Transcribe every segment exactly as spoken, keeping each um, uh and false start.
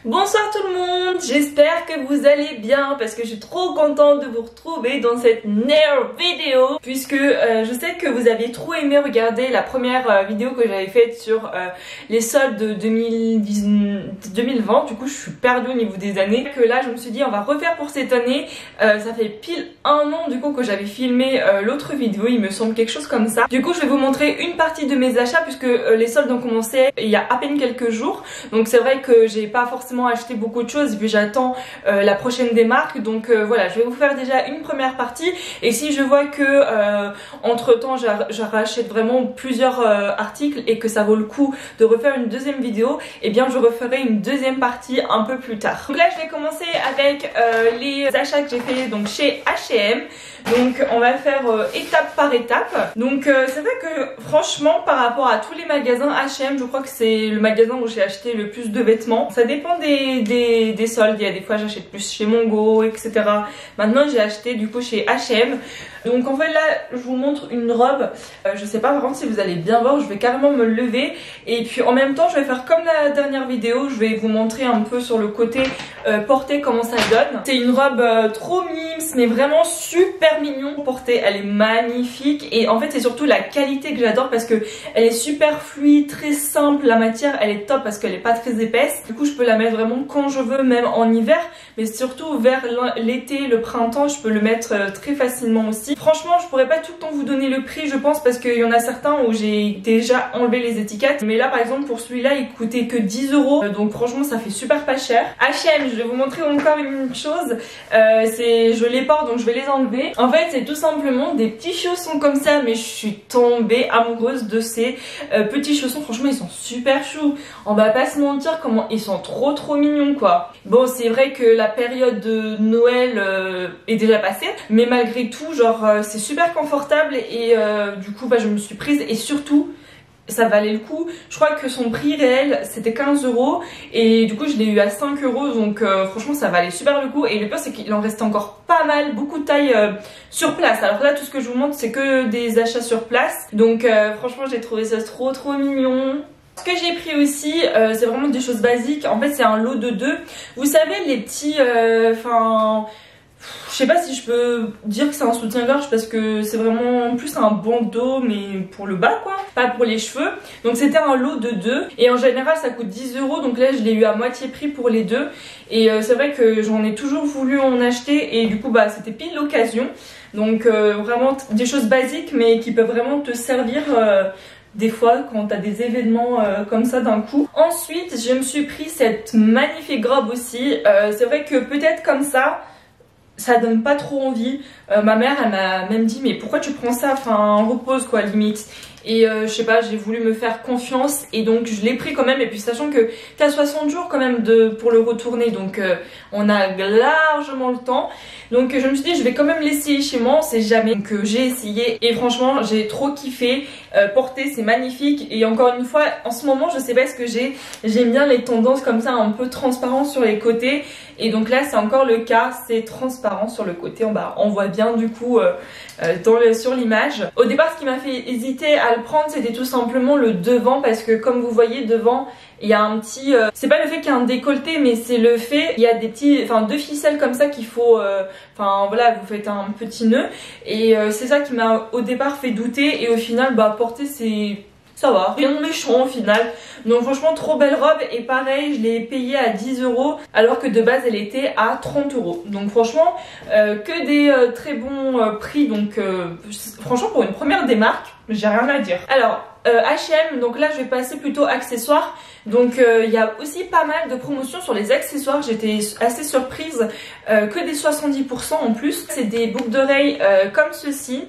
Bonsoir tout le monde, j'espère que vous allez bien parce que je suis trop contente de vous retrouver dans cette nouvelle vidéo puisque euh, je sais que vous avez trop aimé regarder la première euh, vidéo que j'avais faite sur euh, les soldes de deux mille dix, deux mille vingt. Du coup je suis perdue au niveau des années, que là je me suis dit on va refaire pour cette année. euh, ça fait pile un an du coup que j'avais filmé euh, l'autre vidéo, il me semble quelque chose comme ça. Du coup je vais vous montrer une partie de mes achats puisque euh, les soldes ont commencé il y a à peine quelques jours, donc c'est vrai que j'ai pas forcément acheté beaucoup de choses et puis j'attends euh, la prochaine des marques. Donc euh, voilà, je vais vous faire déjà une première partie et si je vois que euh, entre temps je rachète vraiment plusieurs euh, articles et que ça vaut le coup de refaire une deuxième vidéo, et eh bien je referai une deuxième partie un peu plus tard. Donc là je vais commencer avec euh, les achats que j'ai fait donc chez H et M. Donc on va faire euh, étape par étape. Donc euh, c'est vrai que franchement par rapport à tous les magasins H et M, je crois que c'est le magasin où j'ai acheté le plus de vêtements. Ça dépend des, des, des soldes, il y a des fois j'achète plus chez Mongo, et cetera. Maintenant j'ai acheté du coup chez H et M. Donc en fait là je vous montre une robe, euh, je sais pas par contre si vous allez bien voir, je vais carrément me lever et puis en même temps je vais faire comme la dernière vidéo, je vais vous montrer un peu sur le côté euh, porté comment ça donne. C'est une robe euh, trop mimes mais vraiment super mignon portée, elle est magnifique et en fait c'est surtout la qualité que j'adore parce que elle est super fluide, très simple, la matière elle est top parce qu'elle est pas très épaisse, du coup je peux la mettre vraiment quand je veux, même en hiver, mais surtout vers l'été, le printemps je peux le mettre euh, très facilement aussi. Franchement je pourrais pas tout le temps vous donner le prix je pense parce qu'il y en a certains où j'ai déjà enlevé les étiquettes, mais là par exemple pour celui-là il coûtait que dix euros, donc franchement ça fait super pas cher. H et M, je vais vous montrer encore une chose, euh, c'est je les porte donc je vais les enlever. En fait c'est tout simplement des petits chaussons comme ça, mais je suis tombée amoureuse de ces euh, petits chaussons, franchement ils sont super choux, on va pas se mentir comment ils sont trop trop mignons quoi. Bon c'est vrai que la période de Noël euh, est déjà passée, mais malgré tout genre euh, c'est super confortable et euh, du coup bah, je me suis prise et surtout ça valait le coup. Je crois que son prix réel c'était quinze euros et du coup je l'ai eu à cinq euros, donc euh, franchement ça valait super le coup. Et le pire c'est qu'il en restait encore pas mal, beaucoup de tailles euh, sur place. Alors là tout ce que je vous montre c'est que des achats sur place, donc euh, franchement j'ai trouvé ça trop trop mignon. Ce que j'ai pris aussi, euh, c'est vraiment des choses basiques. En fait c'est un lot de deux. Vous savez les petits, enfin... Euh, je sais pas si je peux dire que c'est un soutien-gorge parce que c'est vraiment plus un bandeau mais pour le bas quoi, pas pour les cheveux. Donc c'était un lot de deux et en général ça coûte dix euros, donc là je l'ai eu à moitié prix pour les deux. Et euh, c'est vrai que j'en ai toujours voulu en acheter et du coup bah c'était pile l'occasion. Donc euh, vraiment des choses basiques mais qui peuvent vraiment te servir euh, des fois quand t'as des événements euh, comme ça d'un coup. Ensuite je me suis pris cette magnifique robe aussi, euh, c'est vrai que peut-être comme ça ça donne pas trop envie. Euh, ma mère elle m'a même dit mais pourquoi tu prends ça, enfin repose quoi limite. Et euh, je sais pas, j'ai voulu me faire confiance et donc je l'ai pris quand même. Et puis sachant que t'as soixante jours quand même de, pour le retourner, donc euh, on a largement le temps. Donc je me suis dit je vais quand même l'essayer chez moi, on sait jamais. Donc euh, j'ai essayé et franchement j'ai trop kiffé. euh, Porter c'est magnifique et encore une fois en ce moment je sais pas ce que j'ai, j'aime bien les tendances comme ça un peu transparent sur les côtés. Et donc là c'est encore le cas, c'est transparent sur le côté, on, bah, on voit bien du coup euh, euh, dans le, sur l'image. Au départ ce qui m'a fait hésiter à le prendre c'était tout simplement le devant parce que comme vous voyez devant il y a un petit, euh, c'est pas le fait qu'il y a un décolleté mais c'est le fait, il y a des petits, enfin deux ficelles comme ça qu'il faut, euh, enfin voilà vous faites un petit nœud et euh, c'est ça qui m'a au départ fait douter et au final bah porter c'est... ça va, rien de méchant au final. Donc franchement trop belle robe et pareil je l'ai payée à dix euros alors que de base elle était à trente euros. Donc franchement euh, que des euh, très bons euh, prix, donc euh, franchement pour une première des marques j'ai rien à dire. Alors euh, H et M, donc là je vais passer plutôt accessoires. Donc il euh, y a aussi pas mal de promotions sur les accessoires, j'étais assez surprise, euh, que des soixante-dix pour cent en plus. C'est des boucles d'oreilles euh, comme ceci.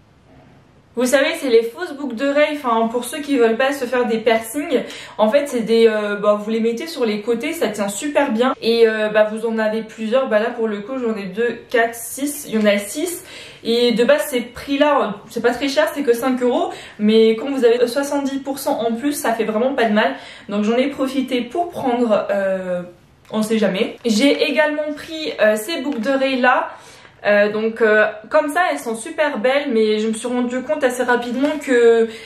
Vous savez c'est les fausses boucles d'oreilles, enfin pour ceux qui veulent pas se faire des piercings, en fait c'est des, euh, bah, vous les mettez sur les côtés, ça tient super bien et euh, bah, vous en avez plusieurs, bah là pour le coup j'en ai deux, quatre, six, il y en a six et de base ces prix là c'est pas très cher, c'est que cinq euros, mais quand vous avez soixante-dix pour cent en plus ça fait vraiment pas de mal, donc j'en ai profité pour prendre, euh, on sait jamais. J'ai également pris euh, ces boucles d'oreilles là. Euh, donc euh, comme ça elles sont super belles, mais je me suis rendu compte assez rapidement que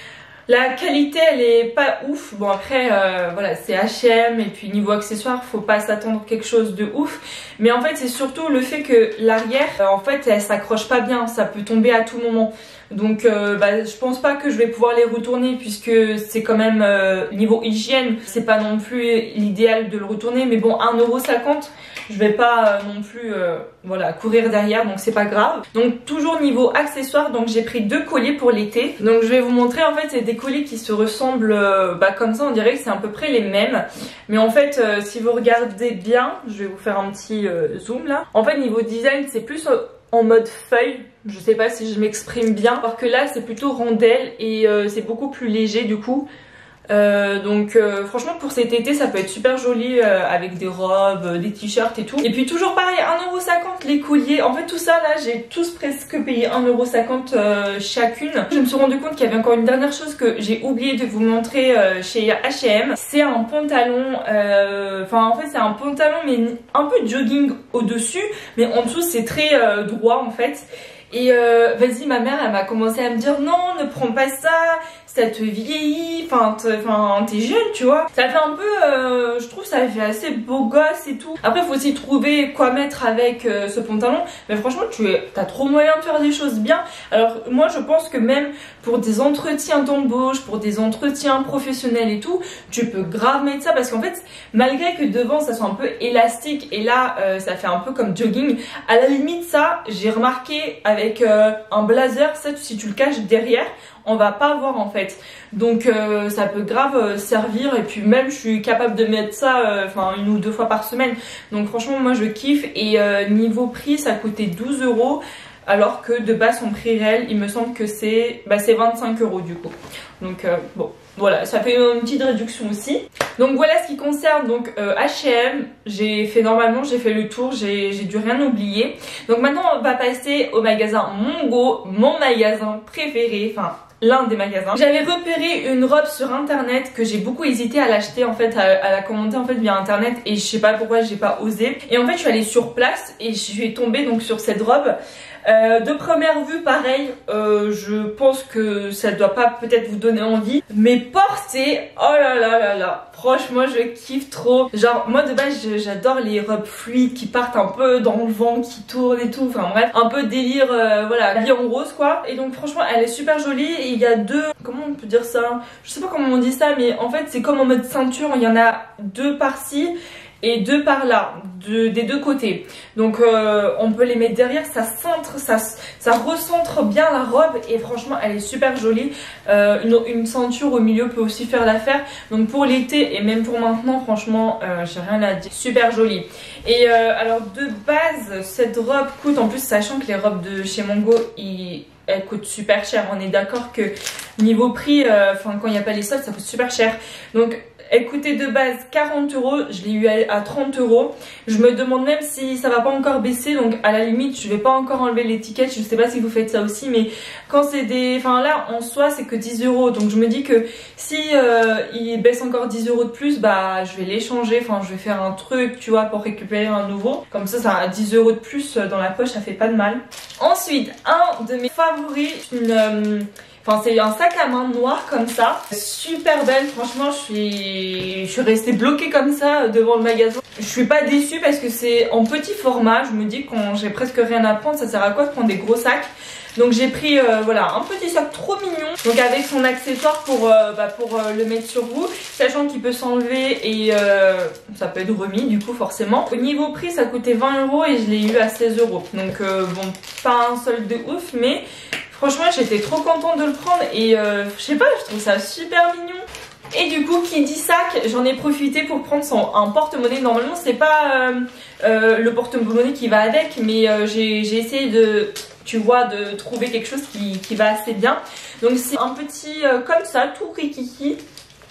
La qualité elle est pas ouf. Bon après euh, voilà c'est H et M et puis niveau accessoires faut pas s'attendre quelque chose de ouf. Mais en fait c'est surtout le fait que l'arrière euh, en fait elle s'accroche pas bien, ça peut tomber à tout moment. Donc euh, bah, je pense pas que je vais pouvoir les retourner puisque c'est quand même euh, niveau hygiène, c'est pas non plus l'idéal de le retourner. Mais bon un euro cinquante, je vais pas euh, non plus euh, voilà courir derrière, donc c'est pas grave. Donc toujours niveau accessoires, donc j'ai pris deux colliers pour l'été. Donc je vais vous montrer en fait c'est des colliers qui se ressemblent euh, bah, comme ça on dirait que c'est à peu près les mêmes. Mais en fait euh, si vous regardez bien, je vais vous faire un petit euh, zoom là. En fait niveau design c'est plus euh, en mode feuille, je sais pas si je m'exprime bien, alors que là c'est plutôt rondelle et euh, c'est beaucoup plus léger du coup. Euh, donc euh, franchement pour cet été ça peut être super joli euh, avec des robes, euh, des t-shirts et tout. Et puis toujours pareil un euro cinquante les colliers. En fait tout ça là j'ai tous presque payé un euro cinquante euh, chacune. Je me suis rendu compte qu'il y avait encore une dernière chose que j'ai oublié de vous montrer euh, chez H et M. C'est un pantalon, enfin euh, en fait c'est un pantalon mais un peu jogging au dessus, mais en dessous c'est très euh, droit en fait. Et euh, vas-y ma mère elle m'a commencé à me dire non ne prends pas ça, ça te vieillit, enfin t'es jeune tu vois. Ça fait un peu, euh, je trouve ça fait assez beau gosse et tout. Après faut aussi trouver quoi mettre avec euh, ce pantalon. Mais franchement tu as trop moyen de faire des choses bien. Alors moi je pense que même pour des entretiens d'embauche, pour des entretiens professionnels et tout, tu peux grave mettre ça. Parce qu'en fait malgré que devant ça soit un peu élastique et là euh, ça fait un peu comme jogging, à la limite ça j'ai remarqué avec euh, un blazer, ça si tu le caches derrière on va pas voir en fait. Donc euh, ça peut grave euh, servir et puis même je suis capable de mettre ça enfin euh, une ou deux fois par semaine. Donc franchement moi je kiffe et euh, niveau prix ça coûtait douze euros alors que de base son prix réel il me semble que c'est bah, c'est vingt-cinq euros du coup. Donc euh, bon voilà ça fait une petite réduction aussi. Donc voilà ce qui concerne donc euh, H et M. J'ai fait normalement j'ai fait le tour, j'ai dû rien oublier. Donc maintenant on va passer au magasin Mongo, mon magasin préféré, enfin l'un des magasins. J'avais repéré une robe sur internet que j'ai beaucoup hésité à l'acheter en fait, à, à la commander en fait via internet et je sais pas pourquoi j'ai pas osé. Et en fait je suis allée sur place et je suis tombée donc sur cette robe. Euh, de première vue pareil, euh, je pense que ça doit pas peut-être vous donner envie, mais porter, oh là là là là, franchement je kiffe trop. Genre moi de base j'adore les robes fluides qui partent un peu dans le vent, qui tournent et tout, enfin bref, un peu délire, euh, voilà, vie en rose quoi. Et donc franchement elle est super jolie et il y a deux, comment on peut dire ça, je sais pas comment on dit ça, mais en fait c'est comme en mode ceinture, il y en a deux par-ci et deux par là, de, des deux côtés. Donc euh, on peut les mettre derrière, ça centre, ça, ça recentre bien la robe et franchement elle est super jolie. Euh, une, une ceinture au milieu peut aussi faire l'affaire. Donc pour l'été et même pour maintenant franchement euh, j'ai rien à dire, super jolie. Et euh, alors de base cette robe coûte, en plus sachant que les robes de chez Mongo ils... elle coûte super cher, on est d'accord que niveau prix, enfin euh, quand il n'y a pas les soldes ça coûte super cher. Donc elle coûtait de base quarante euros, je l'ai eu à trente euros. Je me demande même si ça va pas encore baisser, donc à la limite je vais pas encore enlever l'étiquette. Je sais pas si vous faites ça aussi, mais quand c'est des... Enfin là en soi c'est que dix euros, donc je me dis que si euh, il baisse encore dix euros de plus, bah je vais l'échanger, enfin je vais faire un truc tu vois pour récupérer un nouveau. Comme ça ça a dix euros de plus dans la poche, ça fait pas de mal. Ensuite un de mes favoris, une... Euh, Enfin c'est un sac à main noir comme ça, super belle, franchement je suis, je suis restée bloquée comme ça devant le magasin. Je suis pas déçue parce que c'est en petit format, je me dis que quand j'ai presque rien à prendre, ça sert à quoi de prendre des gros sacs. Donc j'ai pris euh, voilà un petit sac trop mignon, donc avec son accessoire pour, euh, bah, pour euh, le mettre sur vous, sachant qu'il peut s'enlever et euh, ça peut être remis du coup forcément. Au niveau prix ça coûtait vingt euros et je l'ai eu à seize euros, donc euh, bon pas un solde de ouf mais franchement j'étais trop contente de le prendre et euh, je sais pas, je trouve ça super mignon. Et du coup qui dit sac, j'en ai profité pour prendre son, un porte-monnaie. Normalement c'est pas euh, euh, le porte-monnaie qui va avec, mais euh, j'ai essayé de, tu vois, de trouver quelque chose qui, qui va assez bien. Donc c'est un petit euh, comme ça, tout rikiki.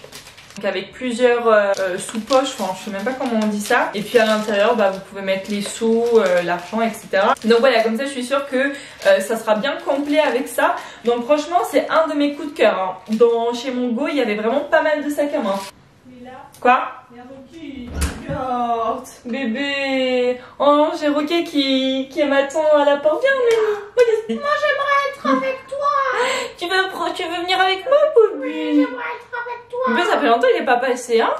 Avec plusieurs euh, sous-poches, enfin je sais même pas comment on dit ça. Et puis à l'intérieur bah, vous pouvez mettre les sous, euh, l'argent, et cetera. Donc voilà, comme ça je suis sûre que euh, ça sera bien complet avec ça. Donc franchement c'est un de mes coups de cœur hein. Dans, chez Mongo il y avait vraiment pas mal de sacs à main. Quoi? Oh, bébé. Oh j'ai Roquet qui, qui m'attend à la porte. Viens Mélie. Moi j'aimerais être avec toi. Tu veux, tu veux venir avec moi Bobby? Valentin il est pas passé hein.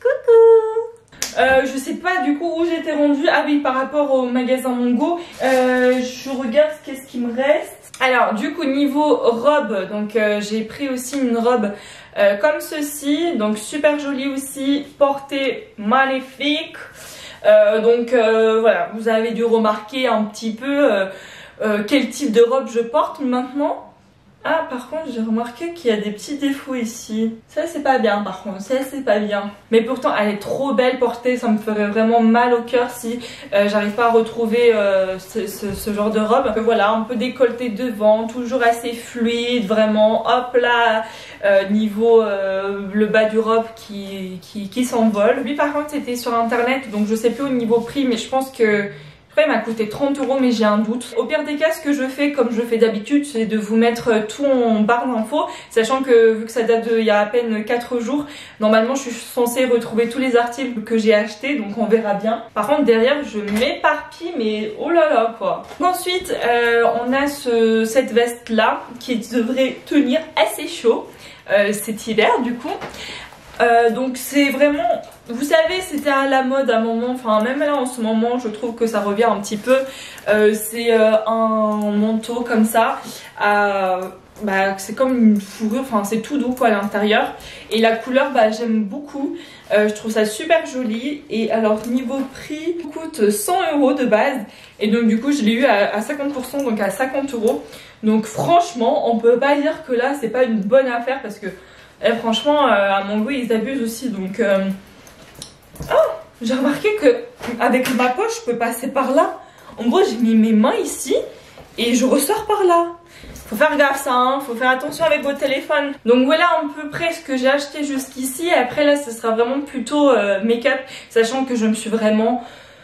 Coucou. Euh, je sais pas du coup où j'étais rendue. Ah oui, par rapport au magasin Mongo. Euh, je regarde qu'est-ce qui me reste. Alors du coup niveau robe, donc euh, j'ai pris aussi une robe euh, comme ceci, donc super jolie aussi, portée magnifique. Euh, donc euh, voilà, vous avez dû remarquer un petit peu euh, euh, quel type de robe je porte maintenant. Ah par contre j'ai remarqué qu'il y a des petits défauts ici. Ça c'est pas bien par contre, ça c'est pas bien. Mais pourtant elle est trop belle portée, ça me ferait vraiment mal au cœur si euh, j'arrive pas à retrouver euh, ce, ce, ce genre de robe. Donc, voilà, un peu décolleté devant, toujours assez fluide, vraiment hop là, euh, niveau euh, le bas du robe qui, qui, qui s'envole. Lui par contre c'était sur internet, donc je sais plus au niveau prix, mais je pense que... il m'a coûté trente euros mais j'ai un doute. Au pire des cas, ce que je fais comme je fais d'habitude, c'est de vous mettre tout en barre d'infos, sachant que vu que ça date d'il y a à peine quatre jours, normalement je suis censée retrouver tous les articles que j'ai achetés, donc on verra bien. Par contre derrière je m'éparpille mais oh là là quoi. Ensuite euh, on a ce, cette veste là qui devrait tenir assez chaud euh, cet hiver du coup. Euh, donc c'est vraiment, vous savez c'était à la mode à un moment, enfin même là en ce moment je trouve que ça revient un petit peu. euh, C'est euh, un manteau comme ça, euh, bah, c'est comme une fourrure, enfin c'est tout doux quoi à l'intérieur. Et la couleur bah, j'aime beaucoup, euh, je trouve ça super joli. Et alors niveau prix, il coûte cent euros de base. Et donc du coup je l'ai eu à, à cinquante pour cent, donc à cinquante euros. Donc franchement on peut pas dire que là c'est pas une bonne affaire parce que et franchement, euh, à Mongo ils abusent aussi. Donc, euh... oh, j'ai remarqué que avec ma poche, je peux passer par là. En gros, j'ai mis mes mains ici et je ressors par là. Faut faire gaffe ça, hein. Faut faire attention avec votre téléphone. Donc voilà à peu près ce que j'ai acheté jusqu'ici. Après là, ce sera vraiment plutôt euh, make-up, sachant que je me suis vraiment...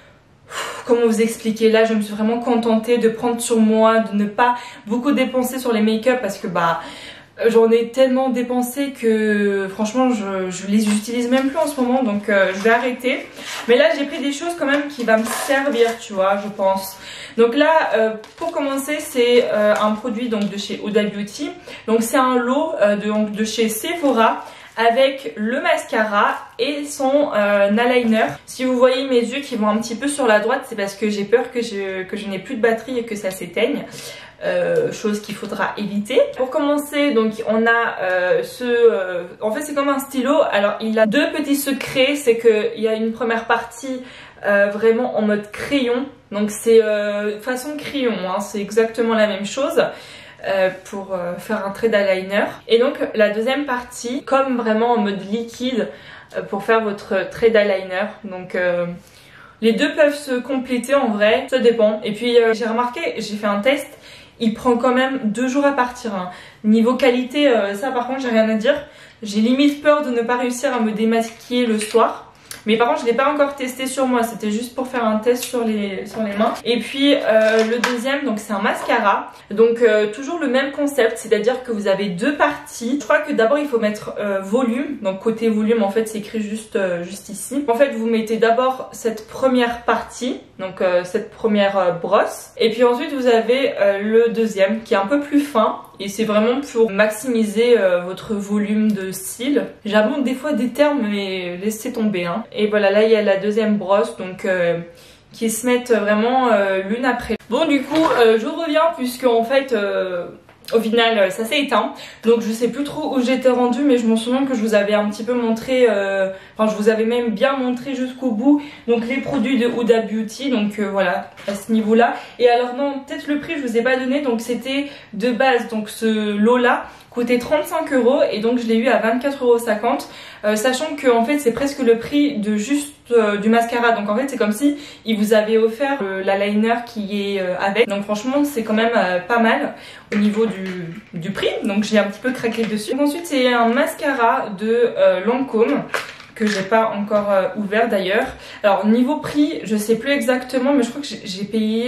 Comment vous expliquer, là je me suis vraiment contentée de prendre sur moi, de ne pas beaucoup dépenser sur les make-up parce que bah... j'en ai tellement dépensé que franchement je, je les utilise même plus en ce moment, donc euh, je vais arrêter. Mais là j'ai pris des choses quand même qui va me servir, tu vois, je pense. Donc là euh, pour commencer c'est euh, un produit donc de chez Huda Beauty. Donc c'est un lot euh, de, donc, de chez Sephora avec le mascara et son euh, eyeliner. Si vous voyez mes yeux qui vont un petit peu sur la droite, c'est parce que j'ai peur que je, que je n'ai plus de batterie et que ça s'éteigne. Euh, chose qu'il faudra éviter. Pour commencer, donc on a euh, ce... Euh, en fait c'est comme un stylo. Alors il a deux petits secrets. C'est qu'il y a une première partie euh, vraiment en mode crayon. Donc c'est euh, façon crayon, hein, c'est exactement la même chose. Euh, pour euh, faire un trait d'eyeliner. Et donc la deuxième partie comme vraiment en mode liquide euh, pour faire votre trait d'eyeliner. Donc euh, les deux peuvent se compléter en vrai, ça dépend. Et puis euh, j'ai remarqué, j'ai fait un test, il prend quand même deux jours à partir, hein. Niveau qualité, euh, ça par contre j'ai rien à dire. J'ai limite peur de ne pas réussir à me démaquiller le soir. Mais par contre je ne l'ai pas encore testé sur moi, c'était juste pour faire un test sur les, sur les mains. Et puis euh, le deuxième, donc c'est un mascara. Donc euh, toujours le même concept, c'est-à-dire que vous avez deux parties. Je crois que d'abord il faut mettre euh, volume, donc côté volume en fait c'est écrit juste, euh, juste ici. En fait vous mettez d'abord cette première partie, donc euh, cette première euh, brosse. Et puis ensuite vous avez euh, le deuxième qui est un peu plus fin. Et c'est vraiment pour maximiser euh, votre volume de cils. J'abonde des fois des termes mais laissez tomber hein. Et voilà, là il y a la deuxième brosse donc euh, qui se mettent vraiment euh, l'une après. Bon du coup euh, je reviens puisque en fait euh, au final ça s'est éteint. Donc je sais plus trop où j'étais rendue, mais je m'en souviens que je vous avais un petit peu montré, euh, enfin je vous avais même bien montré jusqu'au bout. Donc les produits de Huda Beauty, donc euh, voilà à ce niveau là. Et alors non, peut-être le prix je vous ai pas donné, donc c'était de base, donc ce lot là coûtait trente-cinq euros et donc je l'ai eu à vingt-quatre euros cinquante, euh, sachant que en fait c'est presque le prix de juste euh, du mascara. Donc en fait c'est comme si il vous avait offert euh, l'eyeliner qui est euh, avec. Donc franchement c'est quand même euh, pas mal au niveau du, du prix, donc j'ai un petit peu craqué dessus. Donc, ensuite c'est un mascara de euh, Lancôme que j'ai pas encore euh, ouvert d'ailleurs. Alors niveau prix je sais plus exactement, mais je crois que j'ai payé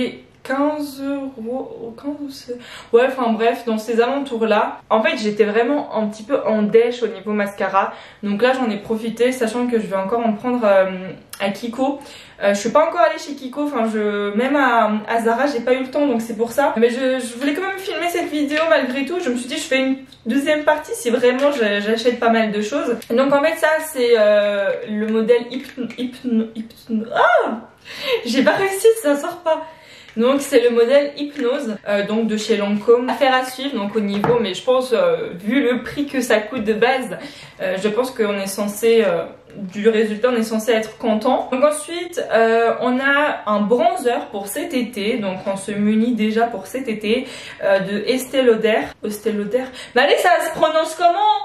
quinze euros, quinze, ouais, enfin bref, dans ces alentours là. En fait j'étais vraiment un petit peu en dèche au niveau mascara, donc là j'en ai profité, sachant que je vais encore en prendre euh, à Kiko. Euh, je suis pas encore allée chez Kiko, enfin je, même à, à Zara j'ai pas eu le temps, donc c'est pour ça. Mais je, je voulais quand même filmer cette vidéo malgré tout. Je me suis dit je fais une deuxième partie si vraiment j'achète pas mal de choses. Donc en fait ça c'est euh, le modèle Hypno... Hypno... Hypno... Ah, j'ai pas réussi, ça sort pas. Donc c'est le modèle Hypnose, euh, donc de chez Lancôme. Affaire à suivre donc au niveau, mais je pense euh, vu le prix que ça coûte de base, euh, je pense qu'on est censé, euh, du résultat on est censé être content. Donc ensuite euh, on a un bronzer pour cet été, donc on se munit déjà pour cet été euh, de Estée Lauder. Estée Lauder. Mais allez, ça se prononce comment?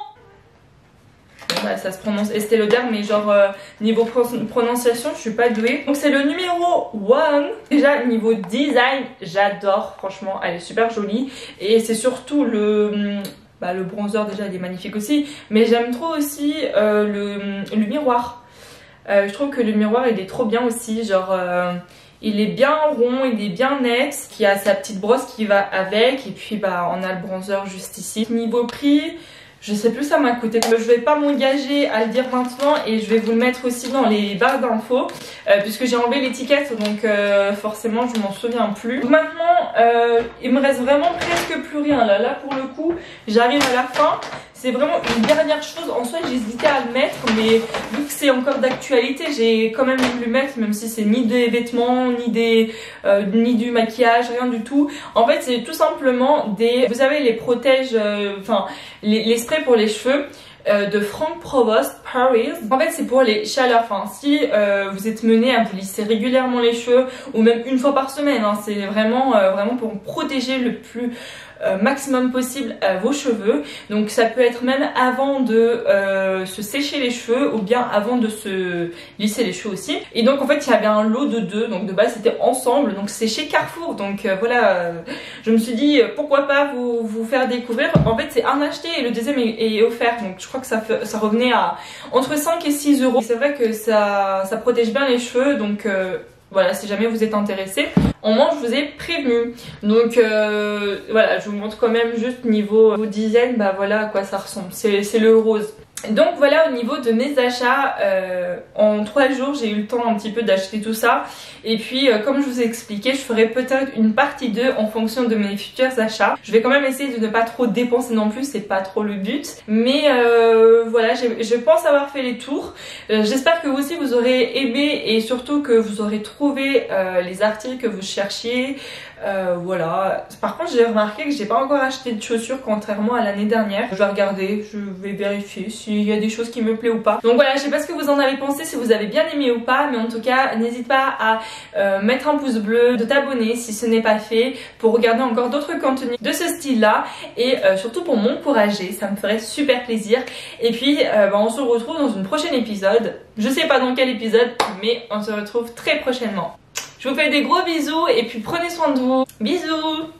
Bah, ça se prononce Estée Lauder, mais genre euh, niveau pro prononciation je suis pas douée. Donc c'est le numéro un. Déjà niveau design j'adore, franchement elle est super jolie. Et c'est surtout le, bah, le bronzer déjà il est magnifique aussi. Mais j'aime trop aussi euh, le, le miroir. euh, Je trouve que le miroir il est trop bien aussi. Genre euh, il est bien rond, il est bien net, qui a sa petite brosse qui va avec. Et puis bah on a le bronzer juste ici. Niveau prix, je sais plus ça m'a coûté. Je vais pas m'engager à le dire maintenant et je vais vous le mettre aussi dans les barres d'infos euh, puisque j'ai enlevé l'étiquette, donc euh, forcément je m'en souviens plus. Donc maintenant euh, il me reste vraiment presque plus rien là. Là pour le coup j'arrive à la fin. C'est vraiment une dernière chose. En soi j'hésitais à le mettre, mais vu que c'est encore d'actualité j'ai quand même voulu le mettre, même si c'est ni des vêtements, ni des euh, ni du maquillage, rien du tout. En fait c'est tout simplement des, vous savez les protèges, enfin euh, les, les sprays pour les cheveux euh, de Franck Provost Paris. En fait c'est pour les chaleurs, enfin si euh, vous êtes mené à vous lisser régulièrement les cheveux ou même une fois par semaine, hein, c'est vraiment euh, vraiment pour protéger le plus Euh, maximum possible euh, vos cheveux. Donc ça peut être même avant de euh, se sécher les cheveux ou bien avant de se lisser les cheveux aussi. Et donc en fait il y avait un lot de deux, donc de base c'était ensemble, donc c'est chez Carrefour. Donc euh, voilà, euh, je me suis dit pourquoi pas vous, vous faire découvrir. En fait c'est un acheté et le deuxième est, est offert, donc je crois que ça, fait, ça revenait à entre cinq et six euros. C'est vrai que ça, ça protège bien les cheveux, donc euh, voilà, si jamais vous êtes intéressé. Au moins je vous ai prévenu. Donc euh, voilà, je vous montre quand même juste niveau, niveau design, bah voilà à quoi ça ressemble. C'est le rose. Donc voilà au niveau de mes achats, euh, en trois jours j'ai eu le temps un petit peu d'acheter tout ça. Et puis euh, comme je vous ai expliqué, je ferai peut-être une partie deux en fonction de mes futurs achats. Je vais quand même essayer de ne pas trop dépenser non plus, c'est pas trop le but. Mais euh, voilà, je pense avoir fait les tours. Euh, J'espère que vous aussi vous aurez aimé et surtout que vous aurez trouvé euh, les articles que vous cherchiez. Euh, voilà. Par contre j'ai remarqué que j'ai pas encore acheté de chaussures contrairement à l'année dernière. Je vais regarder, je vais vérifier s'il y a des choses qui me plaisent ou pas. Donc voilà, je sais pas ce que vous en avez pensé, si vous avez bien aimé ou pas, mais en tout cas n'hésite pas à euh, mettre un pouce bleu, de t'abonner si ce n'est pas fait, pour regarder encore d'autres contenus de ce style là et euh, surtout pour m'encourager, ça me ferait super plaisir. Et puis euh, bah, on se retrouve dans un prochain épisode, je sais pas dans quel épisode, mais on se retrouve très prochainement. Je vous fais des gros bisous et puis prenez soin de vous. Bisous!